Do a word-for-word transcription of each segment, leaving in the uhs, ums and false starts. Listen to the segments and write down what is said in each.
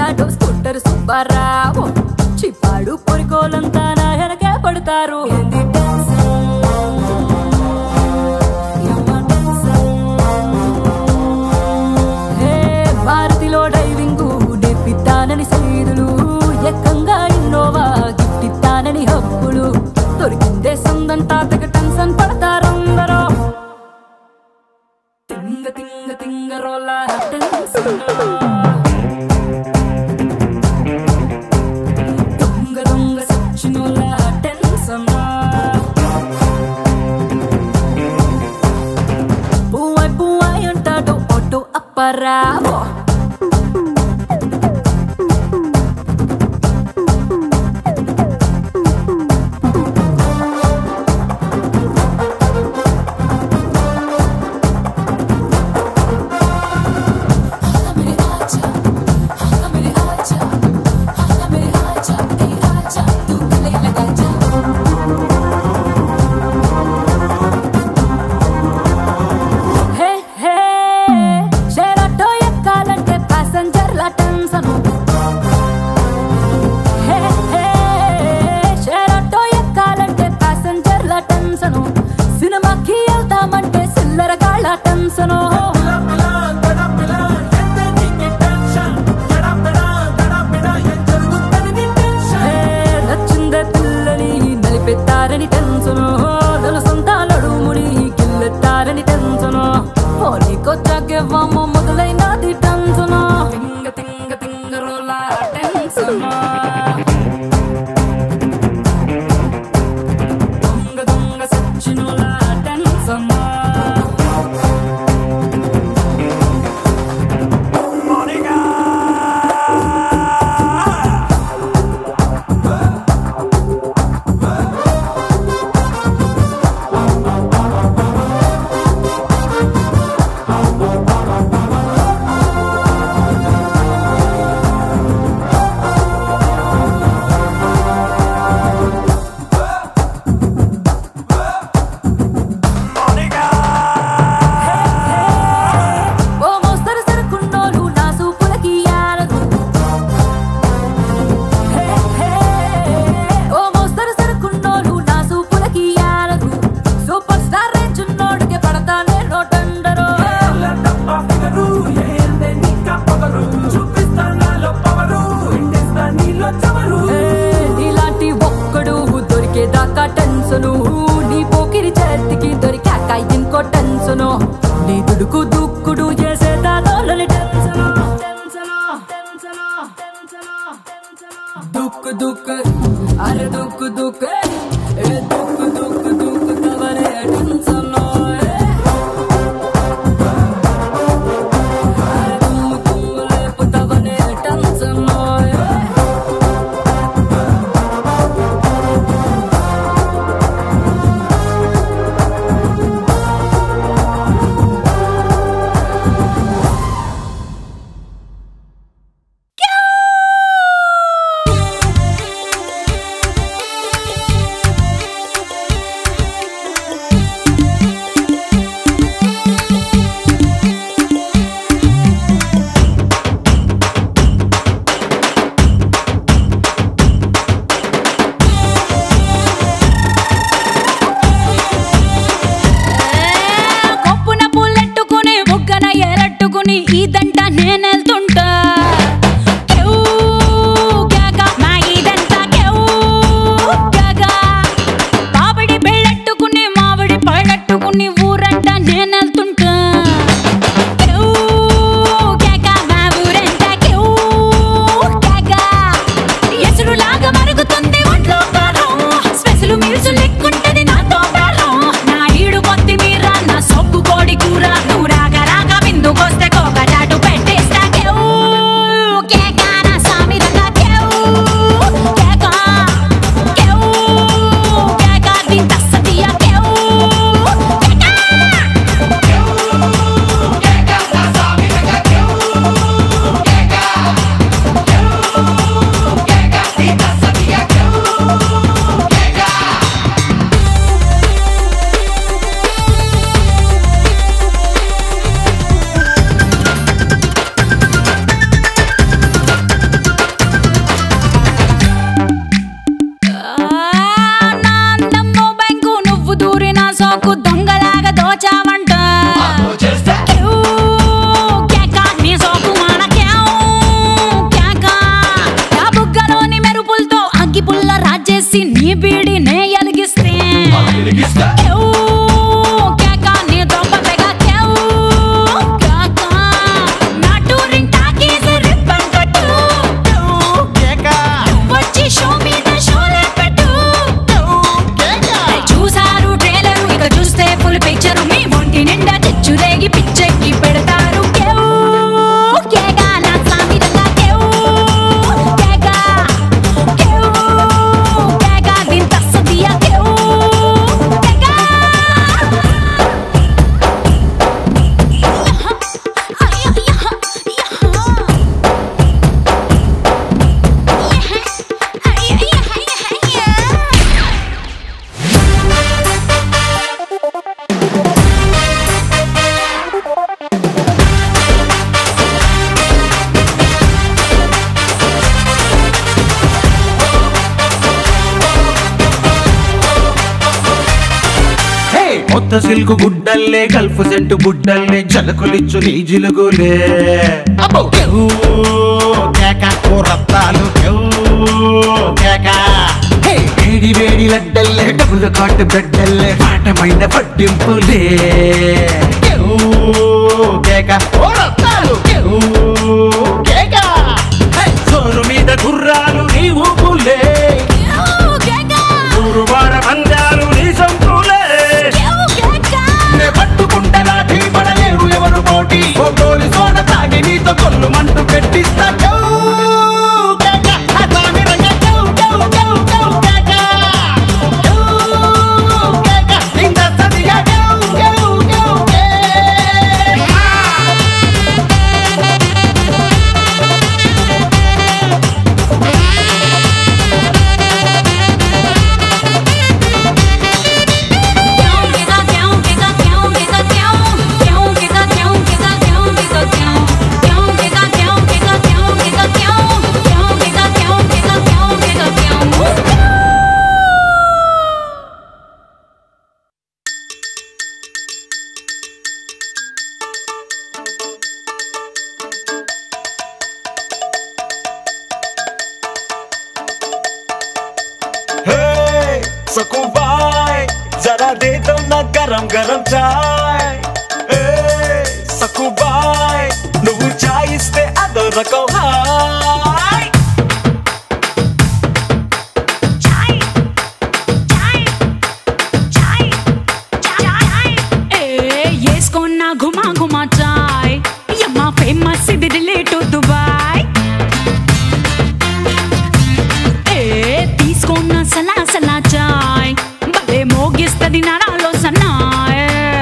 అంటాడు స్కూటర్ సుబ్బారావు. చిప్పాడు పొరికోలంతా నా వెనకే పడతారు. భారతిలో డ్రైవింగు నేర్పిస్తానని సైదులు, ఎక్కంగా ఇన్నోవా గిఫ్ట్ ఇస్తానని హబ్బులు. దొరికిందే సందంతా తెగ టెన్షన్ పడతారందరూ. తింగ తింగ తింగ రోల టెన్షన్, దొంగ దొంగ సచ్చినోల టెన్షన్. పువ్వాయ్ పువ్వాయ్ అంటాడు ఆటో అప్పారావు. సినిమాకి వెళ్తామంటే సిల్లర కాళ్ళ టెన్షను. నచ్చిందే పిల్లని నలిపెత్తారని టెన్షను. నలుసంతా నడుముని గిల్లెత్తారని టెన్షను. పోనీకొచ్చాకే వామ్మ మొదలైనది టెన్షను. తింగ తింగ తింగ రోల టెన్షను. నీలాంటి ఒక్కడు దొరికేదాకా టెన్షను. నీ పోకిరి చేతికి దొరికాక ఇంకో టెన్షను. నీ దుడుకు దుక్కుడు చేసేదాని టెన్షను. దుక్కు దుక్కు అరే దుక్కు దుక్కు దుక్కు దుక్కు దుక్కు తవరే టెన్షను. కొత్త సిల్కు గుడ్డల్లే గల్ఫ్ సెంటు బుడ్డల్లే జలకులిచ్చు నీ జిలుగులే రత్తాలు వేడి వేడి లడ్డల్లే డబుల్ కాటు బెడ్డల్లే పాఠమైన పట్టింపులే సోరు మీద గుర్రాలు నీ ఊపులే ఊరువాడ పందాలు నీ సంపులే పట్టుకుంటే లాఠీ పడలేరు ఎవరు పోటీ గోలి సోడ తాగి నీతో కొల్లు మంటూ పెట్టిస్తా सकुबाई जरा दे दो ना गरम गरम चाय सकुबाई నువ్వు చాయ్ ఇస్తే అదో రకం హాయ్ చాయ్ చాయ్ చాయ్ చాయ్ ఏ యేస్కోన్నా ఘుమా ఘుమా చాయ్ యమ్మా ఫేమస్ ఇది రిలేట్ దుబాయ్ ఏ తీసుకోన్నా సలా సలా చాయ్ భలే మోగిస్తది నరాలో సన్నాయ్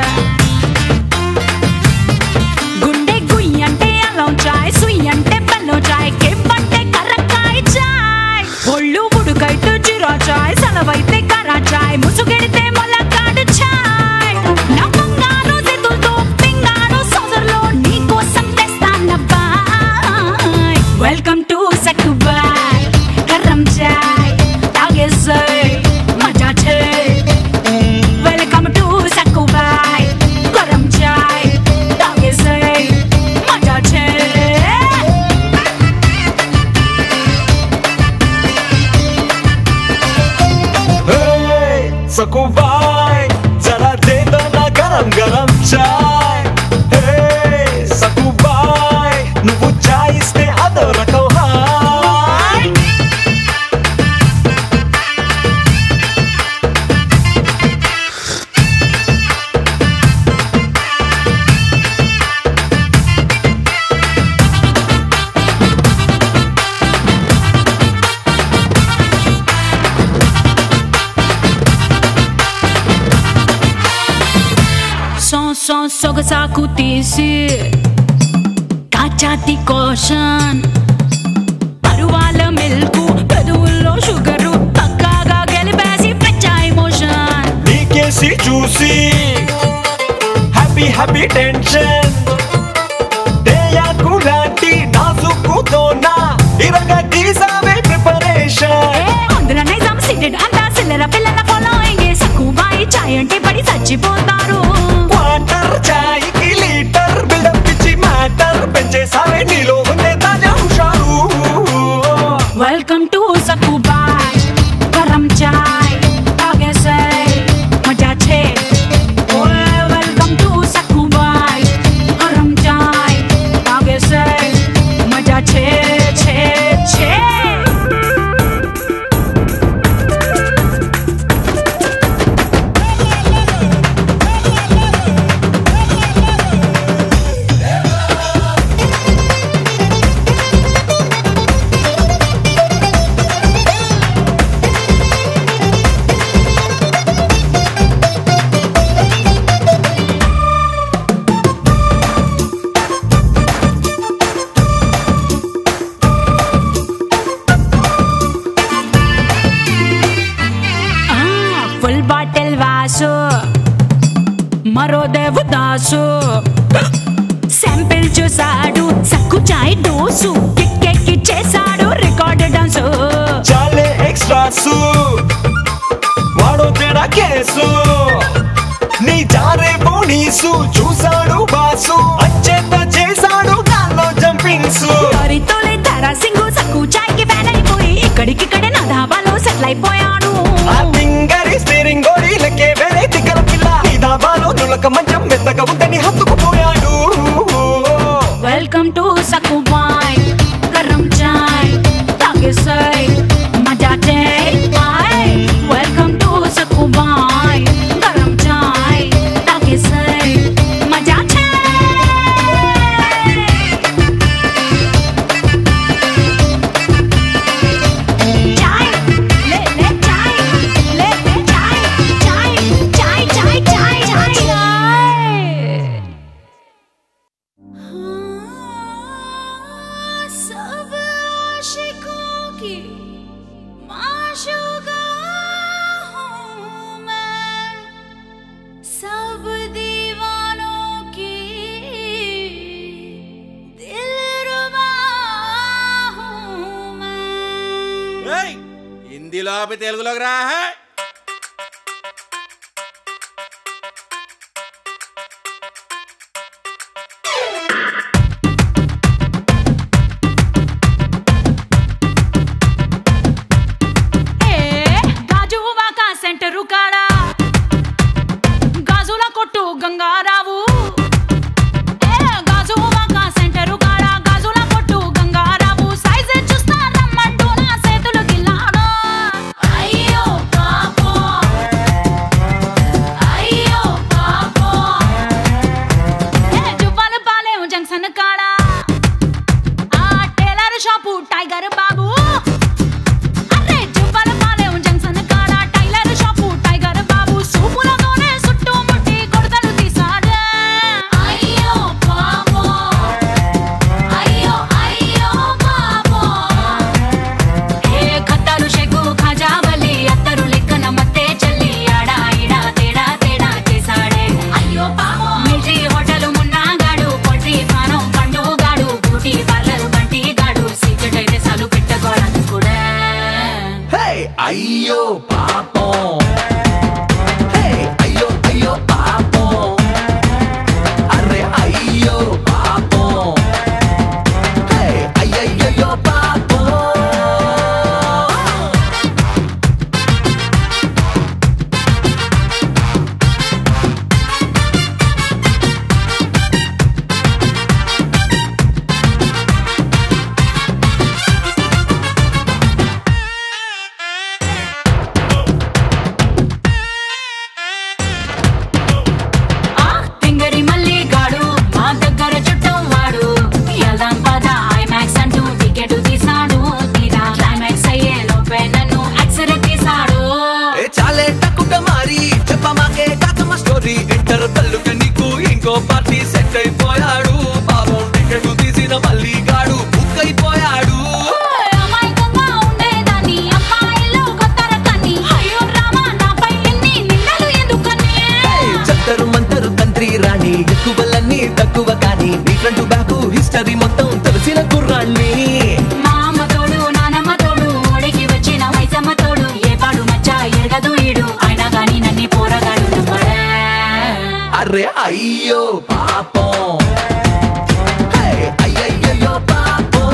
గుండె గుయ్ అంటే అల్లం చాయ్ సుయ్ అంటే బెల్లం చాయ్ కెంపంటే కర్రకాయ చాయ్ ఒళ్ళు ఉడుకైతే జీరా చాయ్ సలవైతే కరా చాయ్ ముసుగెడితే మొలకాడు చాయ్ నా బంగారు చేతులతో పింగారు సోదరులో నీ కోసం తెస్తానబ్బాయ్ వెల్కమ్ టు సక్కుబాయ్ గరం చాయ్ తాగేసే మజా చే వెల్కమ్ టు సక్కుబాయ్ గరం చాయ్ తాగేసే మజా చే सकुबाई जरा दे दो ना गरम गरम चाय सकुबाई నువ్వు చాయ్ ఇస్తే అదో రకం హాయ్ సో సో సొగసాకు తీసి కాచాతి కోషన్ పరువాల మిల్కు పెదవుల్లో షుగరు పక్కాగా గెలిపేసి పెంచా ఎమోషన్ నీకేసి చూసి హ్యాపీ హ్యాపీ టెన్షన్ దేయాకు లాంటి నాజుకుతోనా ఇరగా గీసావే ప్రిపరేషన్ అందులో నైజాం సిటెడ్ అంతా సిల్లర పిల్లల ఫాలోయింగ్ సక్కుబాయి చాయ్ అంటే పడి చచ్చిపోతారు క్వార్టర్ చాయ్ కి లీటర్ బిల్డప్ ఇచ్చి మ్యాటర్ పెంచేసావే నీలో ఉండే తాజా హుషారు వెల్కమ్ టు సక్కుబాయ్ గరం చాయ్ తాగేసే మజా చే వెల్కమ్ టు సక్కుబాయ్ గరం చాయ్ తాగేసే మజా చే చే చే ఫుల్ బాటిల్ వాసు మరో దేవదాసు శాంపిల్ చూసాడు సక్కు చాయ్ డోసు కిక్కెక్కి చేశాడు రికార్డ్ డాన్సు చాలే ఎక్స్ట్రాసు వాడో తేడా కేసు నీ క్లాసు చూసాడు బాసు అచ్చేత చేశాడు గాల్లో జంపింగ్స్ తొలి తర సింగు సక్కు చాయ్కి ఫ్యాన్ అయిపోయి ఇక్కడికిక్కడే నా ధాబాలో సెటిల్ అయిపోయాడు ఆ తింగరి స్టీరింగ్ గోడీలకే వేరే తిక్కల పిల్ల ఈ ధాబాలో నులక మంచం మెత్తగా ఉందని హత్తుకుపోయాడు వెల్కమ్ టు సక్కు బాయ్ గరం చాయ్ తాగే సై మజా డే బాయ్ వెల్కమ్ టు సక్కు బాయ్ గరం చాయ్ తాగే సై మజా డే చాయ్ లే లే చాయ్ లే లే చాయ్ చాయ్ చాయ్ చాయ్ చాయ్ చాయ్ सब आशिकों की माशूका हूँ मैं सब दीवानों की दिलरुबा हूँ मैं హిందీలో ఆపి తెలుగులోకి రా సెంటరు కాడ గాజుల కొట్టు గంగారావు ఏ గాజు వాక సెంటరు కాడ గాజుల కొట్టు గంగారావు సైజ్ చూస్తా రమ్మంటూ నా చేతులు గిల్లాడు అయ్యో పాపో అయ్యో పాపో ఏ జువ్వల పాలెం జంక్షన్ కాడ ఆ టైలర్ షాపు టైగర్ బాబు అరే జువ్వల పాలెం జంక్షన్ అయ్యో పాపం హే అయ్యో అయ్యో పాపం అరే అయ్యో పాపం హే అయ్యయ్యో పాపం ఇంటర్ తల్లుగా నీకు ఇంకో పార్టీ సెట్ అయిపోయాడు పాపం టికెట్ తీసిన మళ్ళీ గాడు బుక్ అయిపోయాడు చత్తరు మంతరు తంత్రి రాణి ఎక్కువలన్నీ తక్కువ కానీ నీ ఫ్రంట్ బ్యాక్ హిస్టరీ మొత్తం తెలిసిన కుర్రాణ్ణి మామ తోడు నానమ్మ తోడు ఓడికి వచ్చిన వైసమ్మ తోడు ఏ పాడు మచ్చా ఎరగదు ఈడు అయినా గాని నన్ను పోరగాడు అరే అయ్యో పాపం హే అయ్యయ్యో పాపం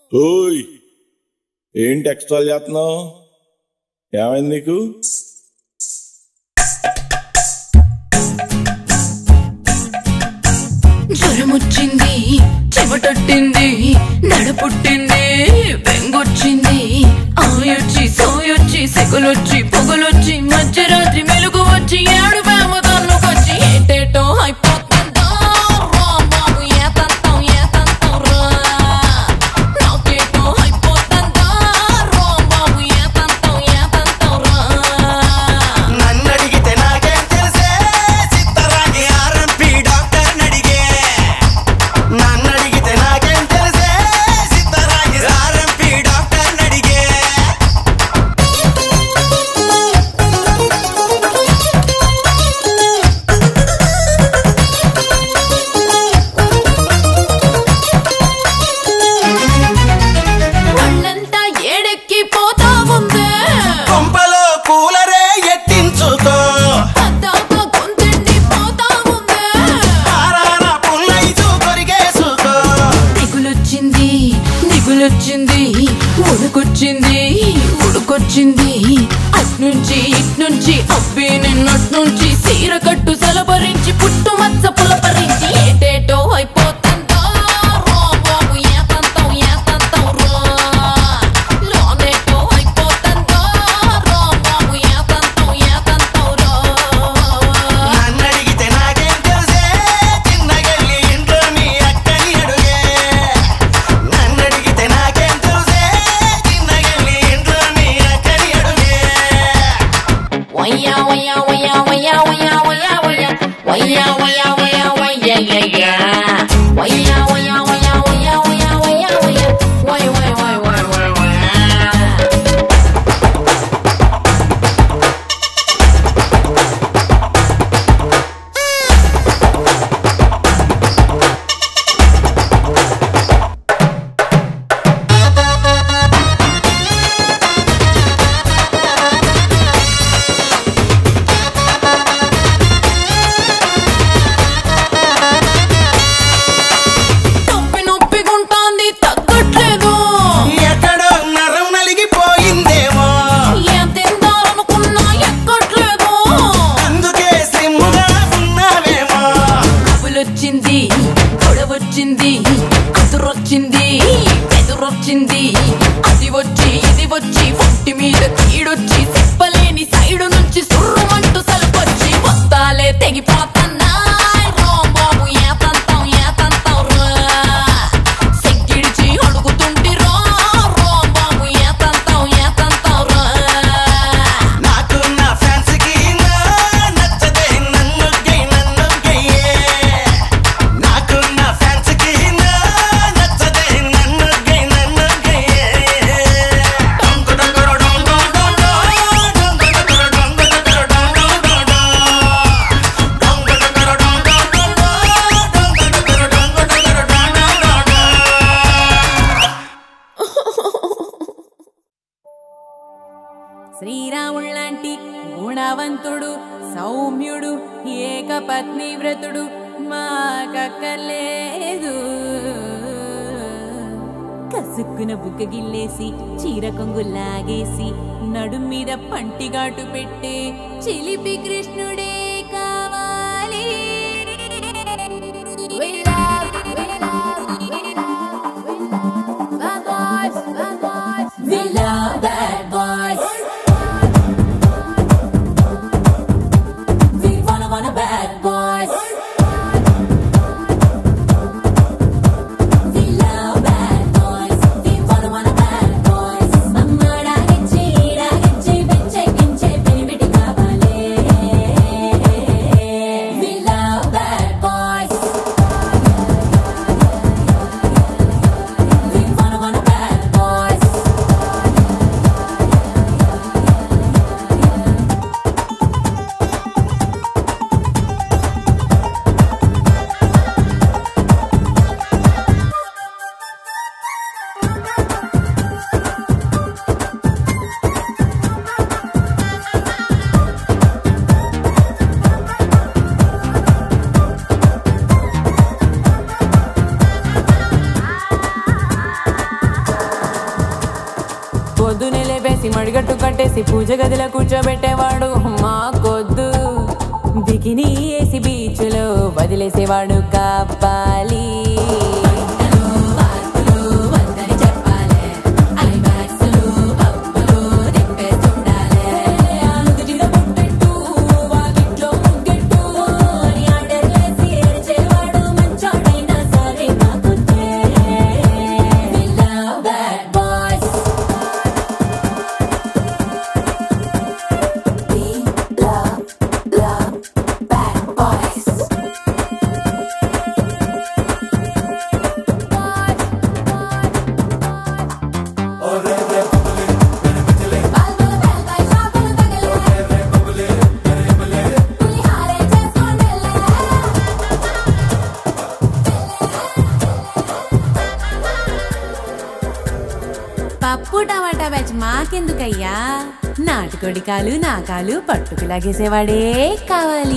ఓయ్ ఏంటి ఎక్స్ట్రా చేస్తున్నావు? ఏమైంది నీకు? జ్వరమొచ్చింది, చెమటొట్టింది, నడపుట్టింది, బెంగొచ్చింది, ఆయొచ్చి సోయొచ్చి సెగలొచ్చి పొగలొచ్చి మధ్యరాత్రి మెలుగు వచ్చి ఏడు బేమ తన్నుకొచ్చి ఏటేటో అయిపోతుందో బాబు ఏతంతం ఏతంతం రా నాకేటో అయిపోతుందో బాబు ఏతంతం ఏతంతం రా నన్నడిగితే నాకేం తెలిసే చిత్తరాగి ఆర్ఎంపీ డాక్టర్ నడిగే నన్నడిగితే నాకేం తెలిసే చిత్తరాగి ఆర్ఎంపీ డాక్టర్ నడిగే కళ్ళంతా ఏడెక్కి పోతా ఉందే కొంపలో కూలరే ఎత్తించుకో అద్దాక గొంతెండి పోతా ఉందే ఆరారా పుల్లైచు కొరిగేసుకో దిగులొచ్చింది దిగులొచ్చింది ఉడుకొచ్చింది ఉడుకొచ్చింది అట్నుంచి ఇట్నుంచి అబ్బి నిన్నట్నుంచి సీర కట్టు సలపరించి పుట్టు మచ్చ పులపరించి ఏటేటో అయిపోతుందో రా బాబు ఏతంతం ఏతంతం రా లోనేటో అయిపోతుందో రా బాబు ఏతంతం ఏతంతం రా నన్నడిగితే నాకేం తెలిసే చిన్నగల్లి ఇంట్లో మీ అక్కని అడుగే నన్నడిగితే నాకేం తెలిసే చిన్నగల్లి ఇంట్లో మీ అక్కని అడుగే వయ్యా వయ్యా వయ్యా వయ్యా వయ్యా వయ్యా వయ్యా వయ్యా వయ్యా వయ్యా వయ్యా యయ్యా వయ్యా వయ్యా వయ్యా వయ్యా వయ్యా వయ్యా వయ్యా వయ్ వయ్ వయ్ వయ్ వయ్ వయ్యా నొప్పి నొప్పిగుంటాంది తగ్గట్లేదు ఎక్కడో నరం నలిగిపోయిందేమో ఏం తిందాలనుకున్నా ఎక్కట్లేదు అందుకే సిమ్ముగా ఉన్నావేమో కబులొచ్చింది గొడవొచ్చింది అదురొచ్చింది ఎదురొచ్చింది అది వచ్చి ఇది వచ్చి ఒంటి మీద కీడొచ్చి చెప్పలేని సైడు నుంచి సుర్రుమంటూ సలుపొచ్చి వస్తాలే తెగిపోతున్నా రా బాబు ఏతంతం ఏతంతం రా సెగ్గిడిచి అడుగుతుంటి రా రా బాబు ఏతంతం ఏతంతం రా నాకు నా ఫ్యాన్స్ కి నచ్చదే నన్ను గై నన్ను గయ్యే నాకు నా ఫ్యాన్స్ కి నచ్చదే నన్ను గై నన్ను గయ్యే డొంగు డొంగు డొంగు డొంగు డొంగు డొంగు డొంగు డొంగు డొంగు డొంగు శ్రీరాముళ్ళంటి గుణవంతుడు సౌమ్యుడు ఏకపత్ని వ్రతుడు మాకక్కర్లేదు కసుక్కున బుగ్గ గిల్లేసి చీర కొంగు లాగేసి నడుం మీద పంటిగాటు పెట్టే చిలిపి కృష్ణుడే కావాలి We love, we love, we love, we love bad boys, bad boys. We love bad boys. We wanna wanna bad boys. We love bad boys. We wanna wanna bad boys. Mamma da gicci da gicci bicce gince penibiti kavale. చేసి మడిగట్టు కట్టేసి పూజ గదిలో కూర్చోబెట్టేవాడు మాకొద్దు. Bikini వేసి బీచ్లో వదిలేసేవాడు కాపాలి. పప్పు టమాటా batch మాకెందుకయ్యా, నాటుకోడి కాలు నా కాలు పట్టుకు లాగేసేవాడే కావాలి.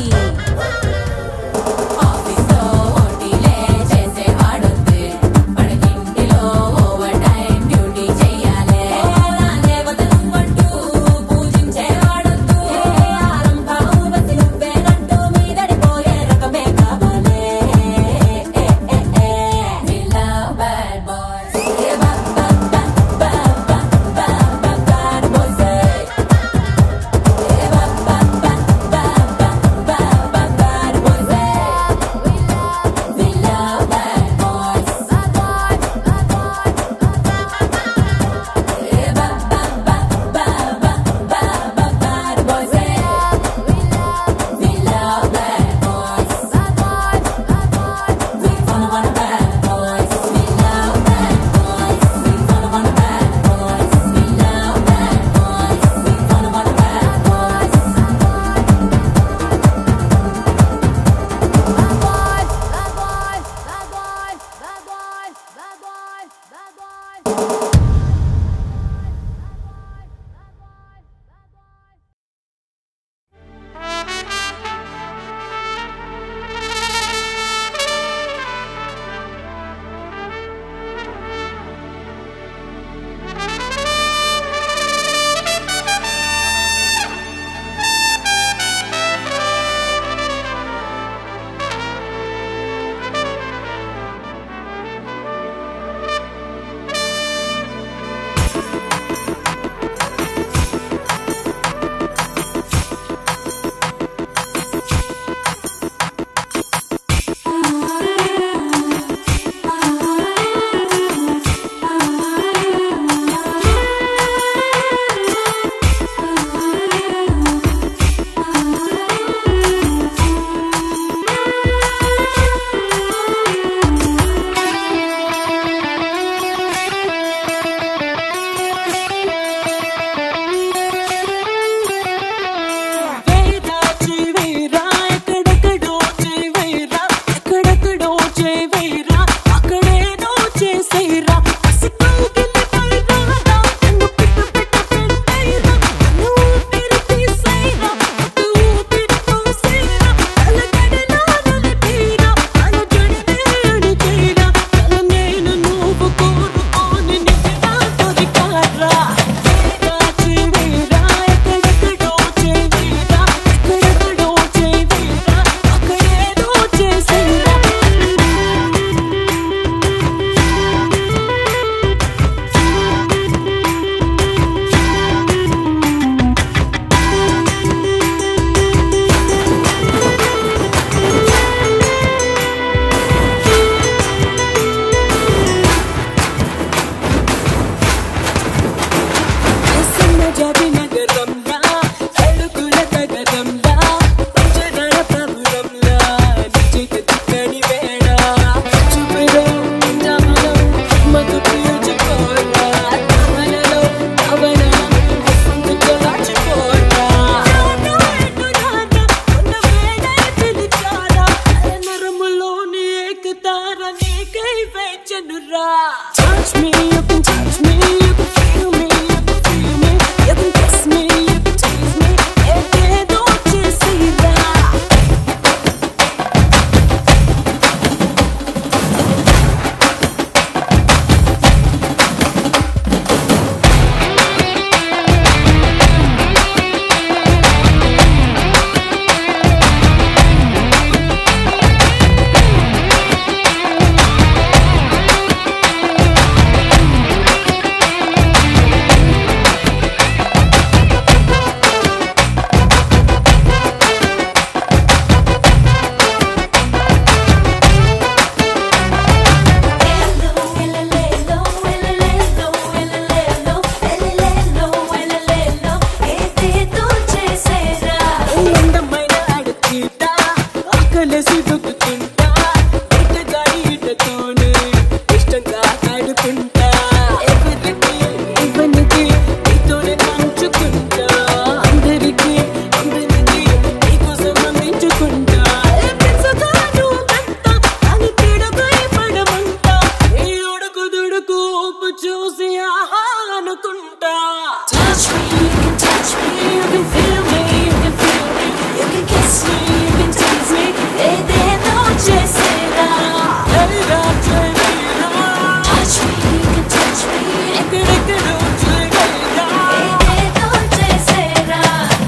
చూసి ఆహా అనుకుంటా. Touch me, you can touch me, you can feel me, you can feel me, you can kiss me, you can tease me, ఏదేదో చేసేరా ఏదో చేయరా. Touch me, you can touch me, ఎక్కడెక్కడో చేయరా ఏదేదో చేసేరా.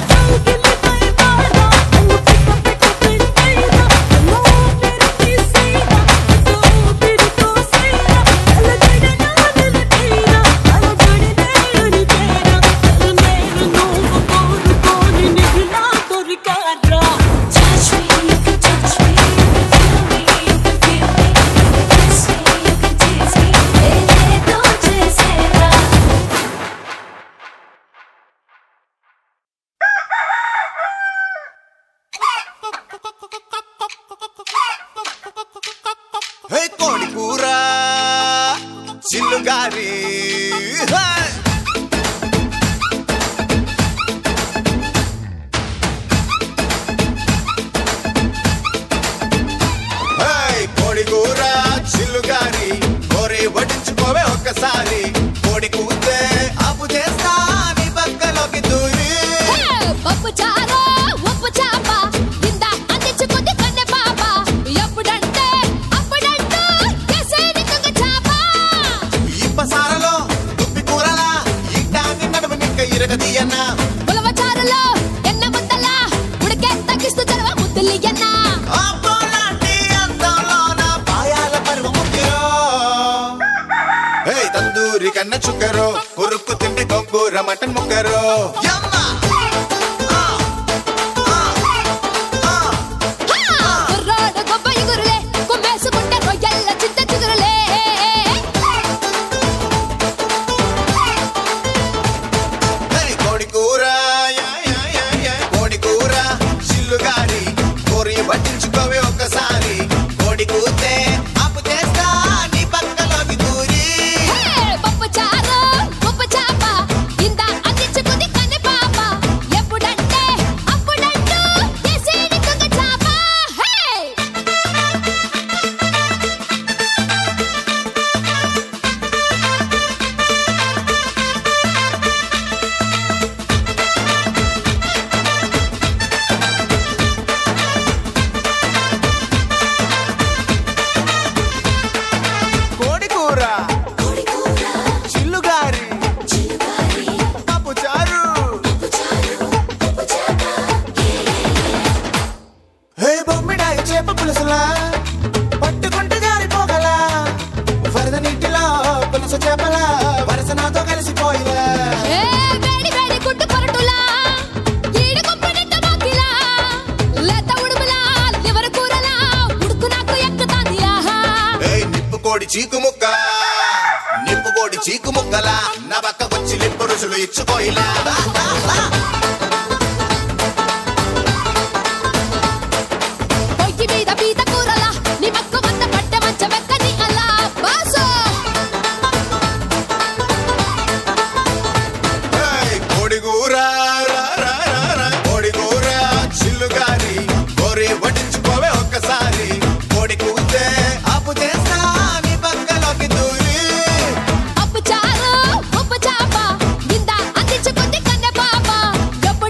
కోడి కూర చిల్లుగారి కోడి కూర చిల్లుగారి కోరి వడ్డించుకోవే ఒక్కసారి. కోడి కూతే అప్పు చేస్తా నీ పక్కలోకి దూరి. పప్పు చారు ఉప్పు చాప ఇంద అందించుకుంది కన్నె పాప. ఎప్పుడంటే అప్పుడంటూ కేసేది కుంగ చాప. ఇప్పసారలో దుప్పి కూరలా ఇట్టాన్ని నడుము నిక్క ఇరగదీయన్న. ఉలవ చారులో ఎన్న ముద్దలా ఉడికే తగ్గిస్తూ చలవ ముద్దులియన్న. అబ్బోలాంటి అందంలోన పాయాల పరువు ముక్కిరో. ఏయ్ తందూరి కన్న చుక్కరో కొరుక్కు తిండి గొంగూర మటన్ ముక్కరో. కుర్రాడు గొప్ప ఇగురులే కుమ్మేసుకుంటే రొయ్యల్ల చింత చిగురులే. కోడి కూర కోడి కూర చిల్లుగారి కోరి పట్టించుకోవే ఒక్కసారి. కోడి కూతే అప్పు చేస్తా నీ పక్కలోకి దూరి. పప్పు చారు ఉప్పు చాప ఇంద అందించుకుంది కన్నె పాప. ఎప్పుడంటే అప్పుడంటూ కేసేది కుంగ చాప. కోడి కూర చిల్లుగారి పప్పు చారు. హే బొమ్మిడాయి చేప పులుసులా పట్టుకుంటే జారిపోగలా. వరద నీటిలో పులుసు చేపలా వరస నాతో కలిసిపోయిలా. ఏ వేడి వేడి గుడ్డు పరటులా ఈడు కొంపనింట బాకిలా. లేత ఉడుములా లివర్ కూరలా ఉడుకు నాకు ఎక్కుతాంది ఆహా. ఏయ్ నిప్పు కోడి చీకు ముక్క నిప్పు కోడి చీకు ముక్కలా నా పక్కకొచ్చి లిప్పు రుసులు ఇచ్చుకోయిలా. పొయ్యి మీద పీత కూరలా నీ మక్కు వంద పట్టె మంచ వెక్కని అలా బాసో. ఏయ్ కోడి కూర కోడి కూర చిల్లుగారి కోరి వడ్డించుకోవే ఒక్కసారి. కోడి కూతే అప్పు చేస్తా నీ పక్కలోకి దూరి. పప్పు చారు ఉప్పు చాప ఇంద అందించుకుంది కన్నె పాప. ఎప్పుడు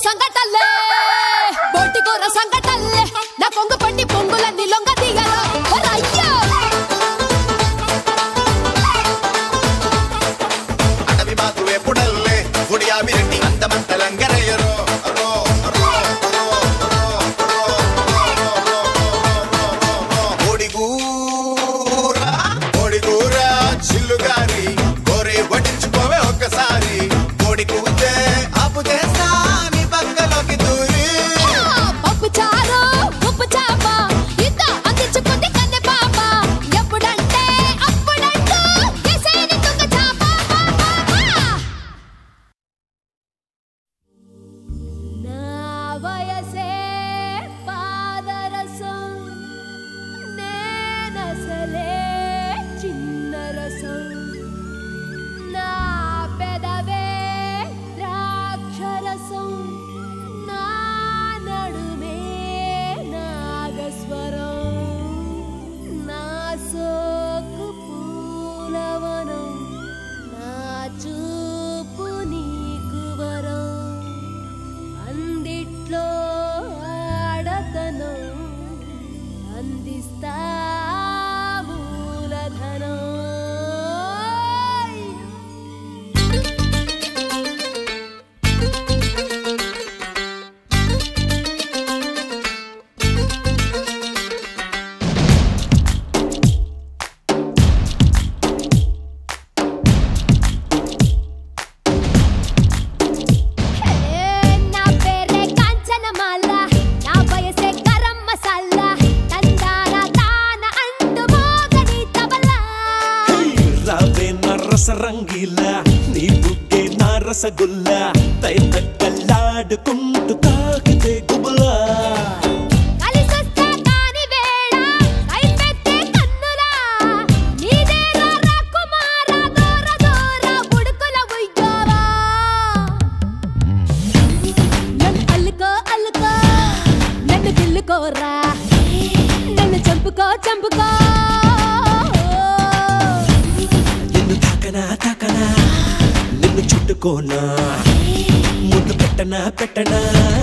సంగటల్లే బోటి కూర సంగటల్లే నా కొంగు పట్టి పొంగులన్నీ లొంగ దిగరా అయ్యో అడవి బాతు ఎప్పుడల్లే గుడియా విరటి అందమంతలంగరయ్యరో రసరంగిలా నీ బుగ్గే నా రసగుల్లా తై తక్కలాడుకుంటూ తాకితే గుబులా కలిసొస్తా కాని వేళ కైపెట్టే కన్నులా నీదేరా రాకుమారా దూర దూర బుడుకుల ఉయ్యావా నన్ను అల్లుకో అల్లుకో నన్ను గిల్లుకోరా నన్ను చంపుకో చంపుకో తాకనా నిన్ను చుట్టుకోనా ముద్దు పెట్టనా పెట్టనా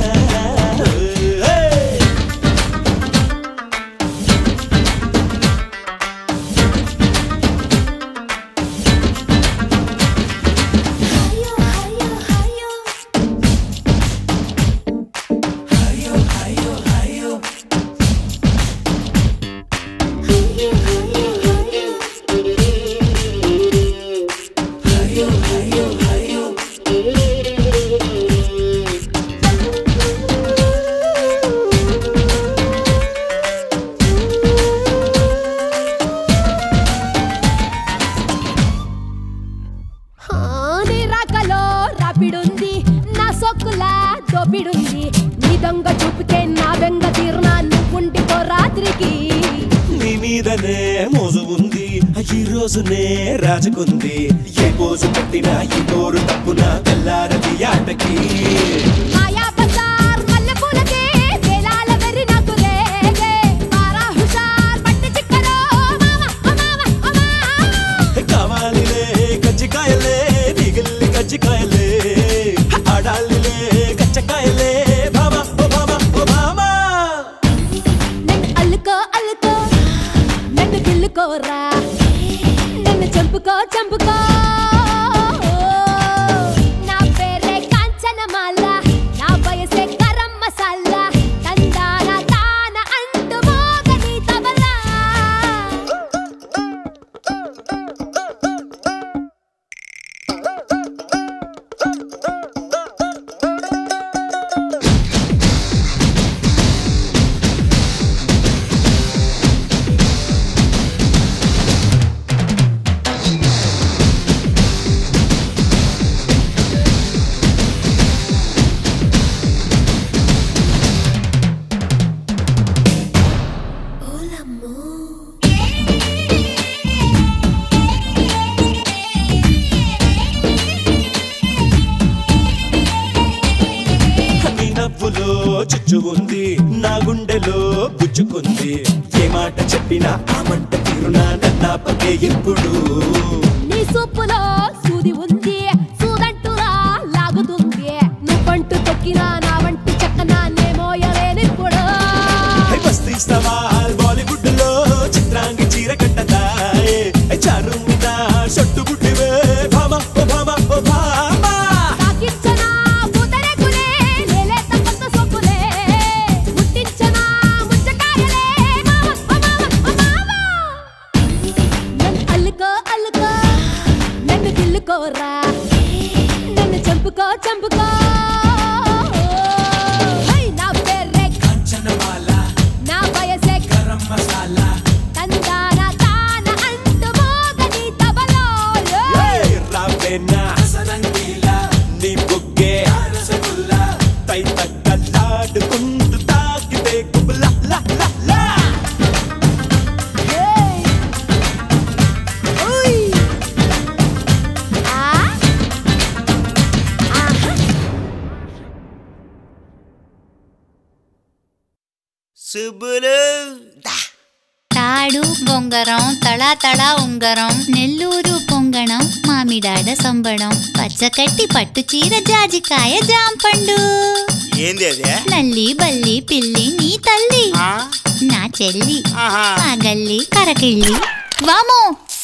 రాపిడుంది నా సొక్కులా దోపిడుంది నీ దొంగ చూపితే నా బెంగ తీరునా నువ్వుంటిపో రాత్రికి నీ మీదనే మోజు ఉంది ఈ రోజునే రాజుకుంది ఏ పోజు పెట్టినా ఈ నోరు తప్పున తెల్లారది ఆటకి మాయా బజార్ మల్లెపూలకే వేలాల వెర్రి నాకు రేగే మారా హుషార్ పట్టి చిక్కరో మామ ఓ మామ ఓ మామ కావాలిలే కజ్జికాయలే మిగిలి కజ్జికాయలే ఆడాలిలే కచ్చకాయలే బాబా ఓ బాబా ఓ బాబా నన్ను అల్లుకో అల్లుకో నన్ను గిల్లుకోరా నన్ను చంపుకో చంపుకో నా పేరే కాంచనమాల నా వయసే గరం మసాలా తందాన తాన అంటూ మోగని తబలా చుచ్చు ఉంది నా గుండెలో గుచ్చుకుంది ఏ మాట చెప్పినా ఆ మంట తీరునా నన్నాపకే ఎప్పుడు నీ సూపులో సూది ఉంది సూదంటురా లాగుతుంది నువ్వంటూ తొక్కినా నా తై తగ్గలాడుకుంటూ తాకితే కుబులా లా లా లా సుబ్బులు తాడు బొంగరం తళ తళ ఉంగరం నెల్లూరు పొంగణం మామిడాడ సంబడం పచ్చకట్టి పట్టు చీర జాజికాయ జాంపండు ఏంది అదే నల్లి బల్లి పిల్లి నీ తల్లి నా చెల్లి ఆ గల్లి కరకిళ్ళి వామో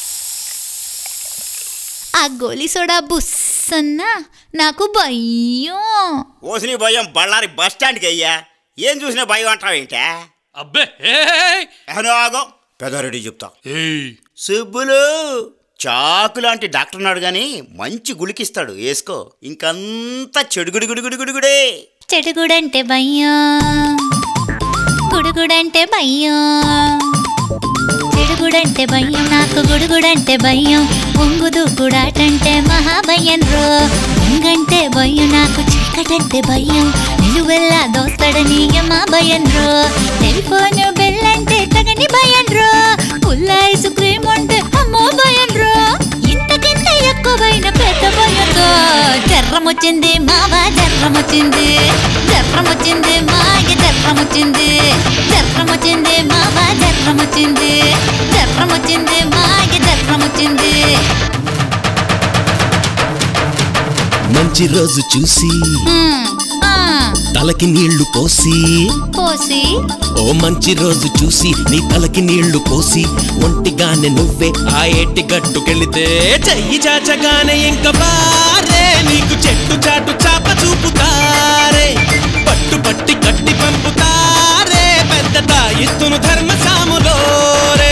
ఆ గోలి సోడా బుస్సన్నా నాకు భయం ఓసిని భయం బళ్ళారి బస్ స్టాండ్కి అయ్యా ఏం చూసినా భయం అంటావేంటే అబ్బే ఆగో పెదారెడ్డి చెప్తా సుబ్బులు చాకు లాంటి డాక్టర్ ఉన్నాడు గాని మంచి గుళికిస్తాడు వేసుకో ఇంకంతా చెడుగుడు గుడి గుడిగుడే చెడుగుడంటే భయం గుడుగుడంటే భయం చెడుగుడంటే భయం నాకు గుడుగుడంటే భయం పొంగు దూకుడాటంటే మహాభయం రో పొంగంటే భయం నాకు చీకటంటే భయం నిలువెల్లా దోస్తడని యమా భయం రో టెలిఫోన్ బెల్లంటే తగని భయం రో పుల్ల ఐస్ క్రీమ్ అంటే అమ్మో భయం రో ఇంతకింత ఎక్కువైన పెద్ద భయంతో జర్రం వచ్చింది మావా జర్రం వచ్చింది జర్రం వచ్చింది మాయ జర్రం వచ్చింది జర్రం వచ్చింది మావా జర్రం వచ్చింది జర్రం వచ్చింది మాయ జర్రం వచ్చింది మంచి రోజు చూసి తలకి నీళ్లు పోసి పోసి ఓ మంచి రోజు చూసి నీ తలకి నీళ్లు పోసి ఒంటిగానే నువ్వే ఆ ఏటి గట్టుకెళితే చెయ్యి చాచగానే ఇంక బారే నీకు చెట్టు చాటు చాప చూపుతారే పట్టు పట్టి కట్టి పంపుతారే పెద్ద తాయిస్తును ధర్మ సాములోరే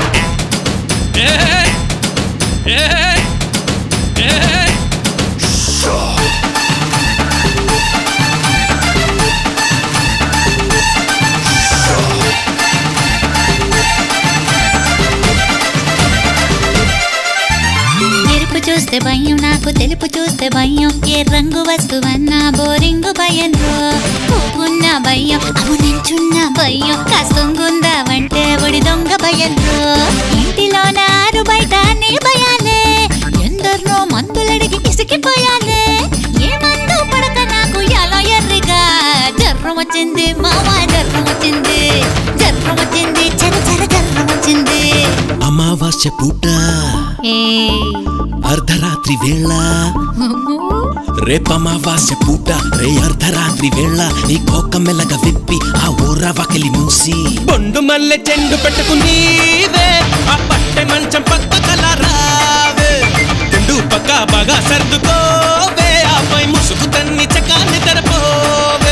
ఎరుపు చూస్తే భయం నాకు తెలుపు చూస్తే భయం ఏ రంగు వస్తువన్నా బోరింగు భయం రో పూకున్న భయం అవు నించున్న భయం కాస్తుంగుందావంటే ఒడి దొంగ భయం రో ఇంటిలోన ఆరు బయట నీ భయాలే ఎందరినో మందులడిగి ఇసికిపోయాలే ఏ మందు పడక నాకు ఎలా ఎర్రిగా జర్రం వచ్చింది మావా జర్రం వచ్చింది జర్రం వచ్చింది చర చర జర్రం వచ్చింది అమావాస్య పూట అర్ధరాత్రి వేళ రేపమావాస్య పూట రే అర్ధరాత్రి వేళ నీ కోక మెల్లగా విప్పి ఆ ఊర వకిలి మూసి బొండు మల్లె చెండు పెట్టుకునీవే ఆ పట్టె మంచం పక్క కలరావే రెండు పక్క బాగా సర్దుకోవే ఆపై ముసుగు తన్ని చకాన్ని తెరపోవే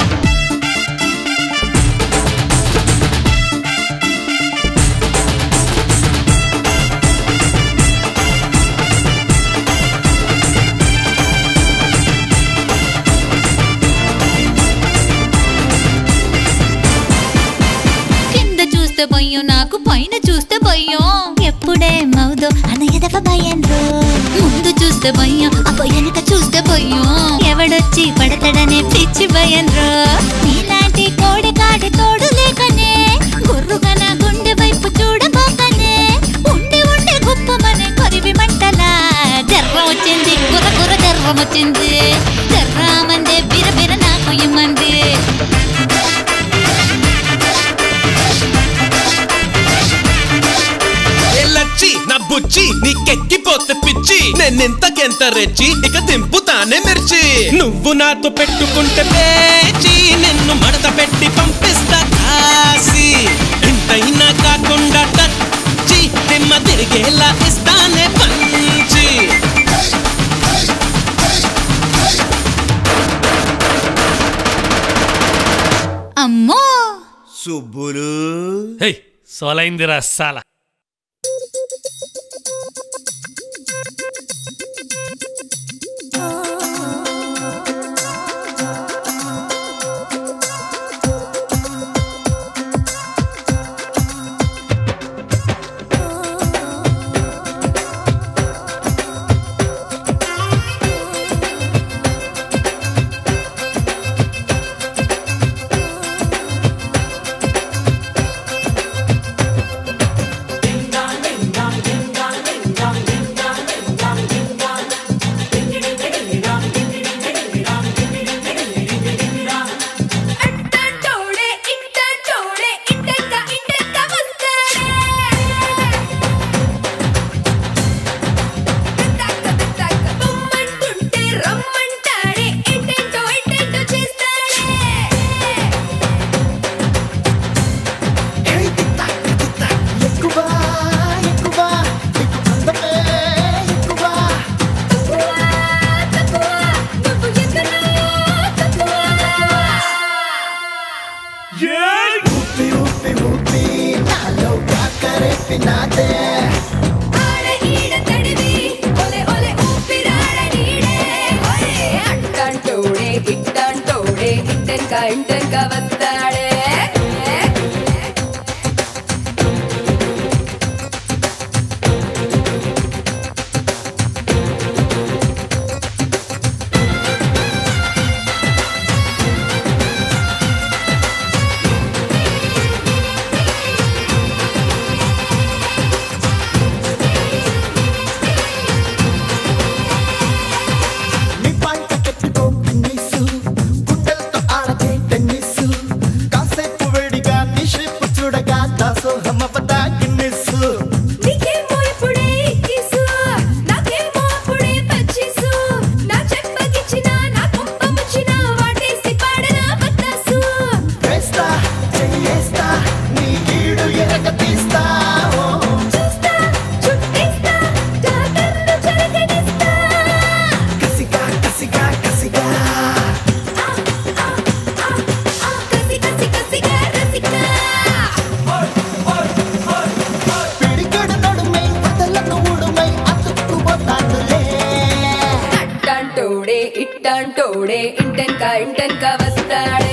భయం నాకు పైన చూస్తే భయం ఎప్పుడే మౌదో అనయదవ భయం రో ముందు చూస్తే భయం అబ్బ వెనక చూస్తే భయం ఎవడొచ్చి పడతాడనే పిచ్చి భయం రో నీలాంటి కోడి కాడి తోడు లేకనే గుర్రుగా నా గుండె వైపు చూడబోకనే ఉండి ఉండి గుప్పమనే కొరివి మంటలా జర్రం వచ్చింది గుర్ర గుర్ర జర్రం వచ్చింది జర్రామందే బిర బిర నాకు ఇమ్మంది నా బుచ్చి నీకెక్కిపోతే పిచ్చి నేనెంతకెంత రెచ్చి ఇక దింపుతానే మిర్చి నువ్వు నాతో పెట్టుకుంటే పేచి నిన్ను మడత పెట్టి పంపిస్తా కాసి ఎంతైనా కాకుండా టచ్చి నిమ్మ తిరిగేలా ఇస్తానే పంచి అమ్మో సుబ్బులు హే సోలైంది రసాల తడివి నాదే ఆడ ఈడ తడివి ఒలే ఒలే ఊపిరాడ నీడే అంటంటోడే ఇట్టంటోడే ఇంటెన్క ఇంటెన్క వస్తాడే నీ పాయింట్ కెట్టుకో పిన్నిసు గుండెలతో ఆడదే టెన్నిసు కాసేపు వేడిగా నీ షేప్ చూడగా దాసోహమవదా గిన్నిసు నీకేమో ఇప్పుడే కిసు నాకేమో అప్పుడే పచ్చిసు నా చెప్పకిచ్చిన నా కొంప ముచ్చిన వాటేసి పాడనా బత్తాసు వేస్తా చెయ్యేస్తా నీ ఈడు ఎరగ తీస్తా చూస్తా చుట్టేస్తా జాతరను జరగనిస్తా కసిగా కసిగా కసిగా కసి కసి కసిగా రసికా పిడికెడు నడుమై వదలను ఉడుమై అతుక్కుపోతానులే అట్టంటోడే ఇట్టంటోడే ఇంటెన్క ఇంటెన్క వస్తాడే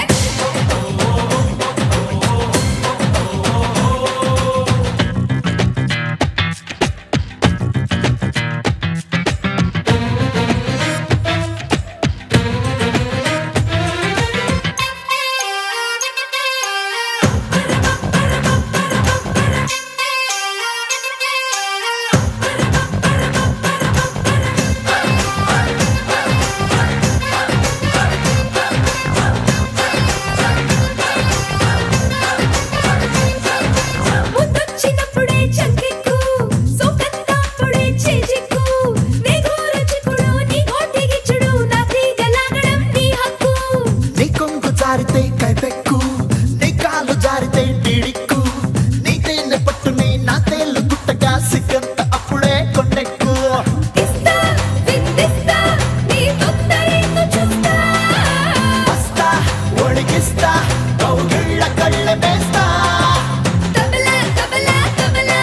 ముద్దొచ్చినప్పుడే చంకెక్కు సోకత్తప్పుడే చేజిక్కు నీ గోరచికుడు నీ గోటిగిచ్చుడు నా తీగలాగడం నీ హక్కు నీ కొంగు జారితే కైపెక్కు నీ కాలు జారితే టీడిక్కు నీ తేనె పట్టుని నా తేలు గుట్టగా సిగ్గంత అప్పుడే కొండెక్కు ఇస్తా విందిస్తా నీ తొందరేందు చూస్తా వస్తా ఒడిగిస్తా కౌగిళ్ళ కళ్ళ వేస్తా తబలా తబలా తబలా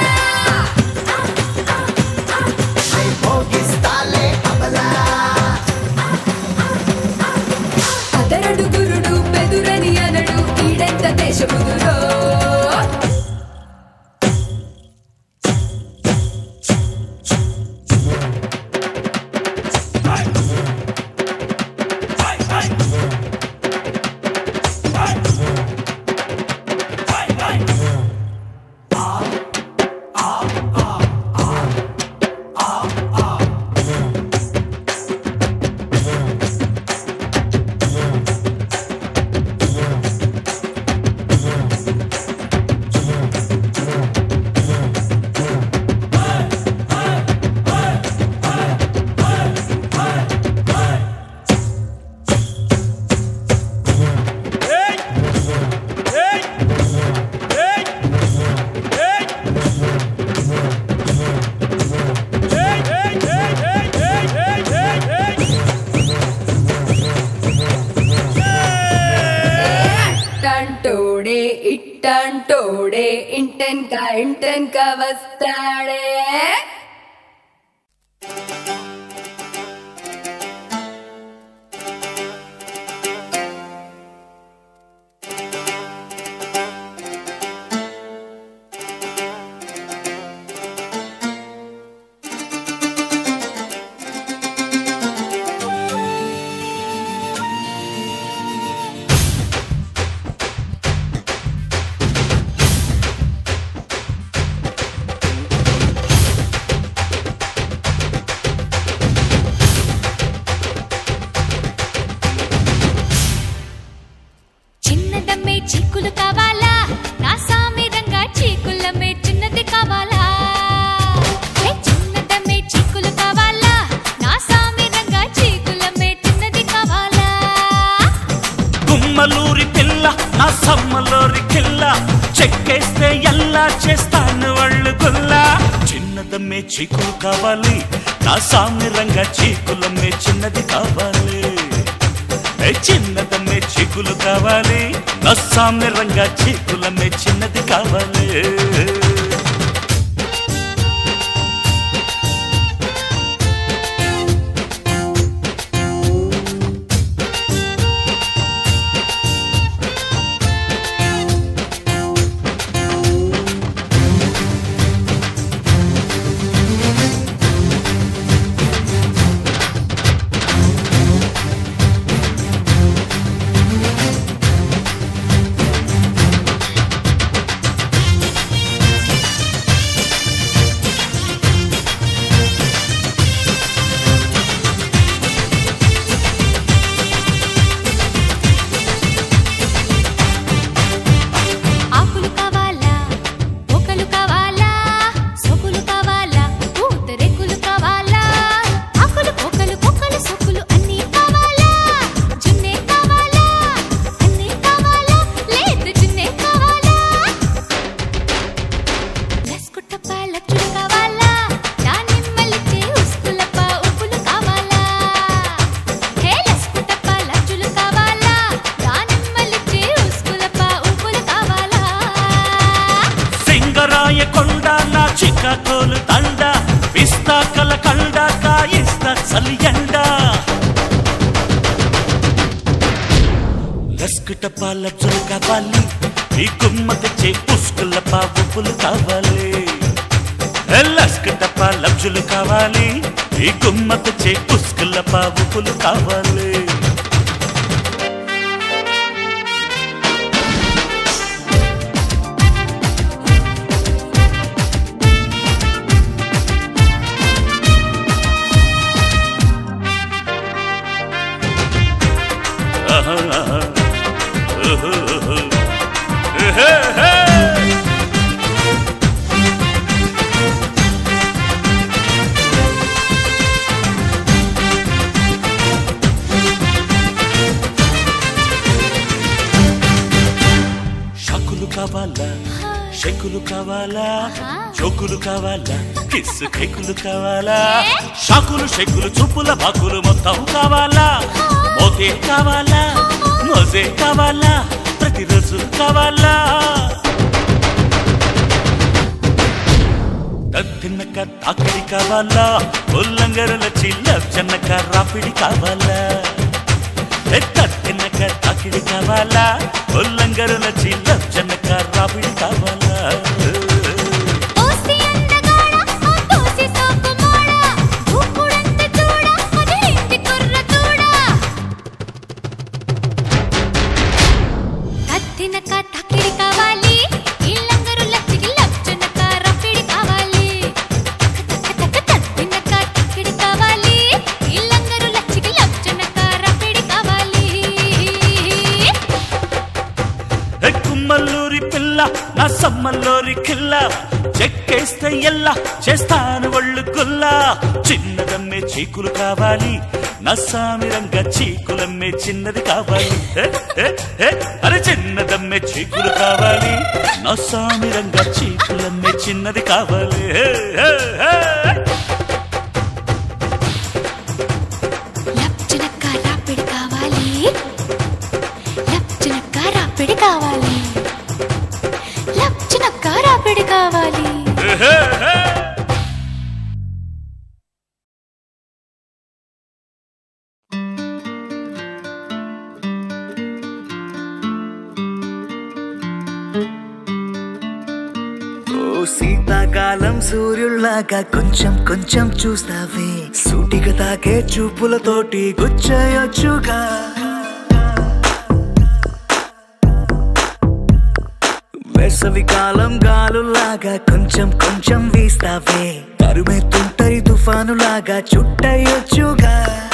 నే భోగిస్తాలే అబలా అదరడు గురుడు పెదురని అనడు ఈడెంత దేశముదురో అట్టంటోడే ఇట్టంటోడే ఇంటెన్క ఇంటెన్క వస్తాడే చిన్నదమ్మే చీకులు కావాలా నా సామి రంగా చీకులమ్మే చిన్నది కావాలా హే చిన్నదమ్మే చీకులు కావాలా నా సామి రంగా చీకులమ్మే చిన్నది కావాలా గుమ్మలూరి పిల్ల నా సమ్మలోరి కిల్ల చెక్కేస్తే ఎల్లా చేస్తాను వాళ్ళు గుల్లా చిన్నదమ్మే చీకులు కావాలి నా సామి రంగా చీకులమ్మే చిన్నది కావాలి చిన్నదమ్మే చీకులు కావాలి నా సామ్య రంగా చీకులమ్మే చిన్నది కావాలి లస్కుటప్ప లబ్జులు కావాలి ఈ గుమ్మ తెచ్చే పుస్కులప్ప ఉప్పులు కావాలి లస్కుటప్ప లబ్జులు కావాలి ఈ గుమ్మ తెచ్చే పుస్కులప్ప ఉప్పులు కావాలి షాకులు కావాలా షెకులు కావాలా జోకులు కావాలా కిస్సు కేకులు కావాలా షాకులు షెకులు చూపుల బాకులు మొత్తం కావాలా మోతే కావాలా మోజే కావాలా ప్రతిరోజు కావాలా తిన్నక తాకిడి కావాలా ఉల్లంగరుల చిల్ల చెన్నక రాపిడి కావాలా తిన్నక తాకిడి కావాలా ఉల్లంగరుల చిల్ల చెన్నక రాపిడి కావాలా కుమ్మల్లూరి పిల్ల నా సమ్మల్లూరి కిల్ల చెక్కేస్తే ఎల్లా చేస్తాను ఒళ్ళు గుల్లా చిన్నదమ్మే చీకులు కావాలి నా సామిరంగా చీకులమ్మే చిన్నది కావాలి అరే చిన్నదమ్మే చీకులు కావాలి నా సామిరంగా చీకులమ్మే చిన్నది కావాలి రాపిడి కావాలి లప్చినక్క రాపిడి కావాలి ఓ శీతాకాలం సూర్యుల్లాగా కొంచెం కొంచెం చూస్తావే సూటిగా తాకే చూపులతోటి గుచ్చయొచ్చుగా వేసవికాలం గాలులాగా కొంచెం కొంచెం వీస్తావే తరుమెత్తుంటరి తుఫానులాగా చుట్టయొచ్చుగా